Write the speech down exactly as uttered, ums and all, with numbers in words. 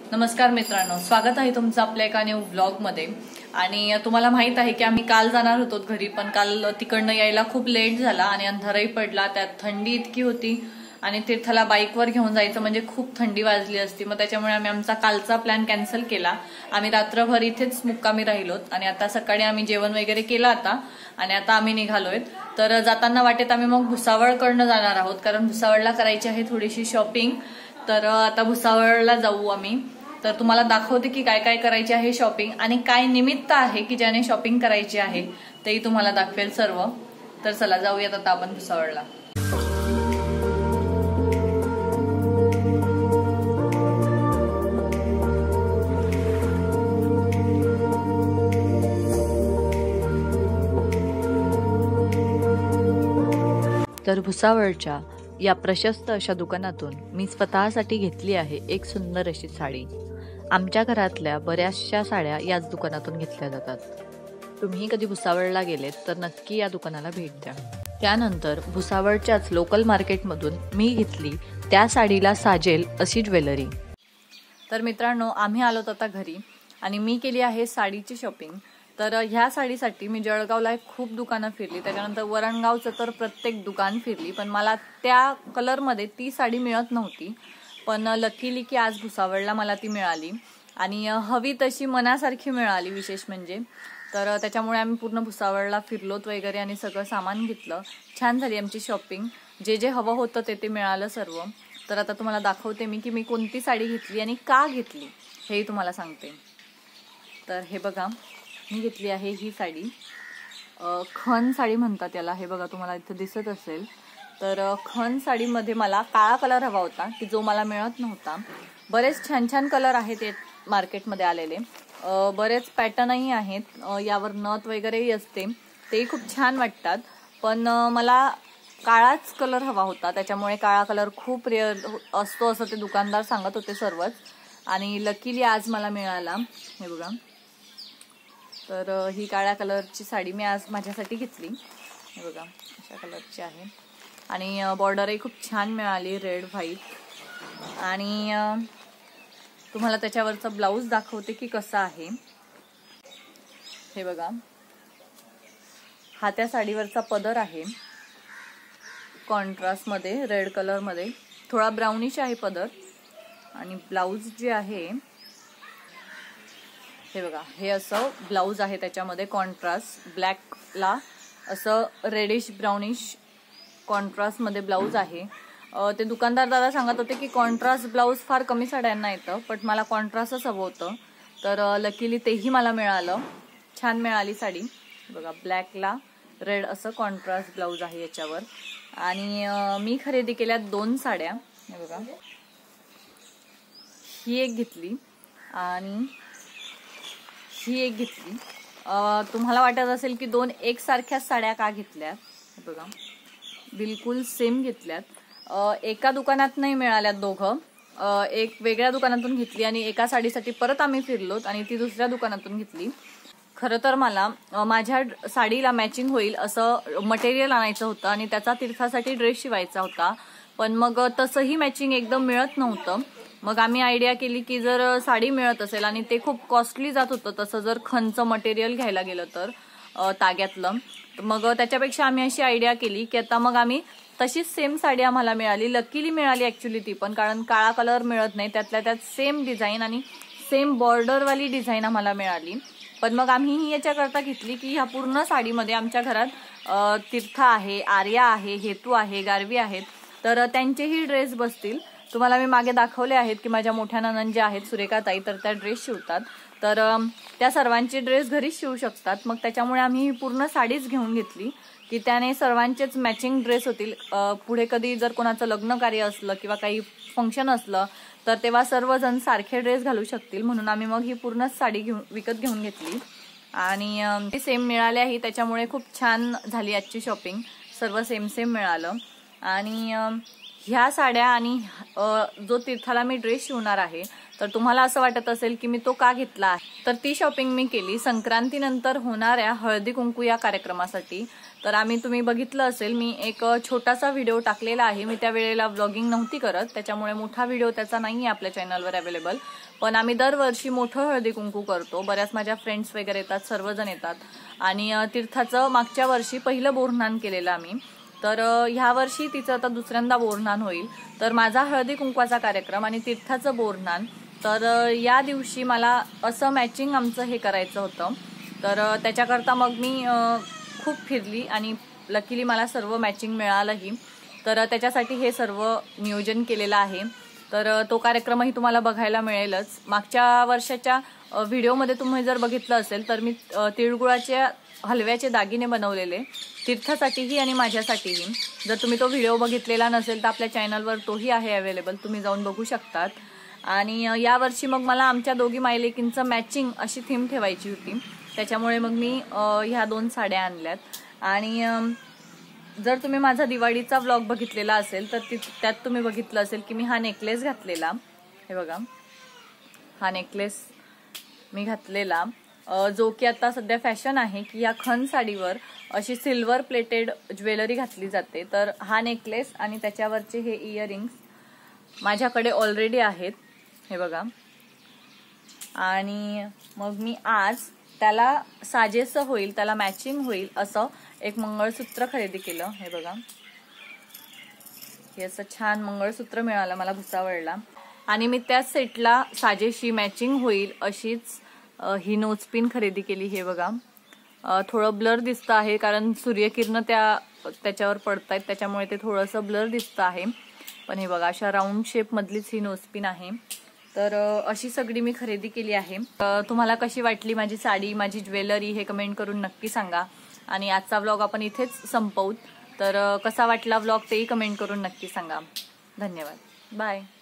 नमस्कार मित्रांनो, स्वागत आहे तुमचं आपल्या एका न्यू व्लॉगमध्ये। आणि तुम्हाला माहित आहे की आम्ही काल जाणार होतो घरी, पण काल तिकडनं यायला खूप लेट झाला आणि अंधारही पडला, त्यात थंडी इतकी होती आणि तीर्थाला बाईकवर घेऊन जायचं म्हणजे खूप थंडी वाजली असती। मग त्याच्यामुळे आम्ही आमचा कालचा प्लॅन कॅन्सल केला। आम्ही रात्रभर इथेच मुक्कामी राहिलोत आणि आता सकाळी आम्ही जेवण वगैरे केलं आता आणि आता आम्ही निघालोय। तर जाताना वाटेत आम्ही मग भुसावळकडनं जाणार आहोत, कारण भुसावळला करायची आहे थोडीशी शॉपिंग। तर आता भुसावळला जाऊ आम्ही। तर तुम्हाला दाखवते की काय काय करायचे आहे शॉपिंग आणि काय निमित्त आहे की ज्याने शॉपिंग करायची आहे तेही तुम्हाला दाखवेल सर्व। तर चला जाऊयात आता आपण भुसावळला। तर भुसावळच्या या प्रशस्त अशा दुकानातून मी स्वतःसाठी घेतली आहे एक सुंदर अशी साडी। आमच्या घरातल्या बऱ्याचशा साड्या याच दुकानातून घेतल्या जातात। तुम्ही कधी भुसावळला गेलेत तर नक्की या दुकानाला भेट द्या। त्यानंतर भुसावळच्याच लोकल मार्केटमधून मी घेतली त्या साडीला साजेल अशी ज्वेलरी। तर मित्रांनो, आम्ही आलोत आता घरी आणि मी केली आहे साडीची शॉपिंग। तर ह्या साडीसाठी मी जळगावला खूप दुकानं फिरली, त्याच्यानंतर वरणगावचं तर प्रत्येक दुकान फिरली, पण मला त्या कलरमध्ये ती साडी मिळत नव्हती। पण लकीली की आज भुसावळला मला ती मिळाली आणि हवी तशी मनासारखी मिळाली विशेष म्हणजे। तर त्याच्यामुळे आम्ही पूर्ण भुसावळला फिरलोत वगैरे आणि सगळं सामान घेतलं। छान झाली आमची शॉपिंग, जे जे हवं होतं ते ते मिळालं सर्व। तर आता तुम्हाला दाखवते मी की मी कोणती साडी घेतली आणि का घेतली हेही तुम्हाला सांगते। तर हे बघा, मी घेतली आहे ही साडी, खण साडी म्हणतात याला। हे बघा, तुम्हाला इथं दिसत असेल। तर खण साडीमध्ये मला काळा कलर हवा होता की जो मला मिळत नव्हता। बरेच छान छान कलर आहेत ते मार्केटमध्ये आलेले, बरेच पॅटर्नही आहेत, यावर नथ वगैरेही असते, तेही खूप छान वाटतात। पण मला काळाच कलर हवा होता, त्याच्यामुळे काळा कलर खूप रेअर असतो असं ते दुकानदार सांगत होते सर्वच। आणि लकीली आज मला मिळाला। हे बघा, तर ही काळ्या कलरची साडी मी आज माझ्यासाठी घेतली। हे बघा, अशा कलरची आहे आणि बॉर्डरही खूप छान मिळाली, रेड व्हाईट। आणि तुम्हाला त्याच्यावरचा ब्लाऊज दाखवते की कसा आहे। हे बघा, हा त्या साडीवरचा पदर आहे, कॉन्ट्रास्ट मध्ये रेड कलर मध्ये, थोडा ब्राउनिश आहे पदर। आणि ब्लाऊज जे आहे हे बघा, हे असं ब्लाऊज आहे, त्याच्यामध्ये कॉन्ट्रास्ट ब्लॅकला असं रेडिश ब्राउनिश कॉन्ट्रास्ट मध्ये ब्लाऊज आहे। ते दुकानदार दादा सांगत होते की कॉन्ट्रास्ट ब्लाऊज फार कमी साड्यांना येतं, पण मला कॉन्ट्रास्टच हवं होतं। तर लकीली तेही मला मिळालं, छान मिळाली साडी। बघा, ब्लॅकला रेड असं कॉन्ट्रास्ट ब्लाऊज आहे याच्यावर। आणि मी खरेदी केल्या दोन साड्या। हे बघा, ही एक घेतली आणि ही एक घेतली। तुम्हाला वाटत असेल की दोन एक सारख्याच साड्या का घेतल्यात, बघा बिलकुल सेम घेतल्यात। एका दुकानात नाही मिळाल्यात दोघं, एक वेगळ्या दुकानातून घेतली आणि एका साडीसाठी परत आम्ही फिरलोत आणि ती दुसऱ्या दुकानातून घेतली। खरं तर मला माझ्या साडीला मॅचिंग होईल असं मटेरियल आणायचं होतं आणि त्याचा तीर्थासाठी ड्रेस शिवायचा होता, पण मग तसंही मॅचिंग एकदम मिळत नव्हतं। मग आम्ही आयडिया केली की जर साडी मिळत असेल आणि ते खूप कॉस्टली जात होतं तसं जर खणचं मटेरियल घ्यायला गेलं तर ताग्यातलं, मग त्याच्यापेक्षा आम्ही अशी आयडिया केली की आता मग आम्ही तशीच सेम साडी आम्हाला मिळाली। लकीली मिळाली ऍक्च्युली ती पण, कारण काळा कलर मिळत नाही, त्यातल्या त्यात सेम डिझाईन आणि सेम बॉर्डरवाली डिझाईन आम्हाला मिळाली। पण मग आम्ही ही याच्याकरता घेतली की ह्या पूर्ण साडीमध्ये आमच्या घरात तीर्थ आहे, आर्या आहे, हेतू आहे, गारवी आहेत, तर त्यांचेही ड्रेस बसतील। तुम्हाला मी मागे दाखवले आहेत की माझ्या मोठ्या नणंद ज्या आहेत सुरेखाताई, तर त्या ड्रेस शिवतात, तर त्या सर्वांचे ड्रेस घरीच शिवू शकतात। मग त्याच्यामुळे आम्ही ही पूर्ण साडीच घेऊन घेतली की त्याने सर्वांचेच मॅचिंग ड्रेस होतील। पुढे कधी जर कोणाचं लग्न कार्य असलं किंवा काही फंक्शन असलं तर तेव्हा सर्वजण सारखे ड्रेस घालू शकतील, म्हणून आम्ही मग ही पूर्ण साडी घेऊन विकत घेऊन घेतली आणि ती सेम मिळाल्याही, त्याच्यामुळे खूप छान झाली आजची शॉपिंग, सर्व सेम सेम मिळालं। आणि ह्या साड्या आणि जो तीर्थाला मी ड्रेस शिवणार आहे, तर तुम्हाला असं वाटत असेल की मी तो का घेतला आहे, तर ती शॉपिंग मी केली संक्रांतीनंतर होणाऱ्या हळदी कुंकू या कार्यक्रमासाठी। तर आम्ही तुम्ही बघितलं असेल मी एक छोटासा व्हिडिओ टाकलेला आहे. मी त्या वेळेला व्लॉगिंग नव्हती करत, त्याच्यामुळे मोठा व्हिडिओ त्याचा नाही आहे आपल्या चॅनलवर अवेलेबल. पण आम्ही दरवर्षी मोठं हळदी कुंकू करतो. बऱ्याच माझ्या फ्रेंड्स वगैरे येतात, सर्वजण येतात. आणि तीर्थाचं मागच्या वर्षी पहिलं बोरनान केलेलं आम्ही. तर ह्या वर्षी तिचं आता दुसऱ्यांदा बोरनान होईल. तर माझा हळदी कुंकवाचा कार्यक्रम आणि तीर्थाचं बोरनान, तर या दिवशी मला असं मॅचिंग आमचं हे करायचं होतं. तर त्याच्याकरता मग मी खूप फिरली आणि लकीली मला सर्व मॅचिंग मिळालंही. तर त्याच्यासाठी हे सर्व नियोजन केलेलं आहे. तर तो कार्यक्रमही तुम्हाला बघायला मिळेलच. मागच्या वर्षाच्या व्हिडिओमध्ये तुम्ही जर बघितलं असेल तर मी तिळगुळाच्या हलव्याचे दागिने बनवलेले तीर्थासाठीही आणि माझ्यासाठीही. जर तुम्ही तो व्हिडिओ बघितलेला नसेल तर आपल्या चॅनलवर तोही आहे अवेलेबल, तुम्ही जाऊन बघू शकतात. आणि यावर्षी मग मला आमच्या दोघी मायलेकींचं मॅचिंग अशी थीम ठेवायची होती, त्याच्यामुळे मग मी ह्या दोन साड्या आणल्यात. आणि जर तुम्ही माझा दिवाळीचा व्लॉग बघितलेला असेल तर त्यात तुम्ही बघितलं असेल की मी हा नेकलेस घातलेला. हे बघा, हा नेकलेस मी घातलेला, जो की आता सध्या फॅशन आहे की या खण साडीवर अशी सिल्वर प्लेटेड ज्वेलरी घातली जाते. तर हा नेकलेस आणि त्याच्यावरचे हे इयरिंग्स माझ्याकडे ऑलरेडी आहेत, हे बघा. आणि मग मी आज त्याला साजेसं होईल, त्याला मॅचिंग होईल असं एक मंगळसूत्र खरेदी केलं. हे बघा, हे असं छान मंगळसूत्र मिळालं मला भुसावळला. आणि मी त्या सेटला साजेशी मॅचिंग होईल अशीच ही नोजपिन खरेदी केली. हे बघा, थोडं ब्लर दिसतं आहे कारण सूर्यकिरण त्या त्याच्यावर पडतायत, त्याच्यामुळे ते थोडंसं ब्लर दिसतं आहे. पण हे बघा, अशा राऊंड शेप मधलीच ही नोजपिन आहे. तर अशी सगळी मी खरेदी केली आहे. तुम्हाला कशी वाटली माझी साडी, माझी ज्वेलरी, हे कमेंट करून नक्की सांगा. आणि आजचा व्लॉग आपण इथेच संपवू. तर कसा वाटला व्लॉग तेही कमेंट करून नक्की सांगा. धन्यवाद, बाय.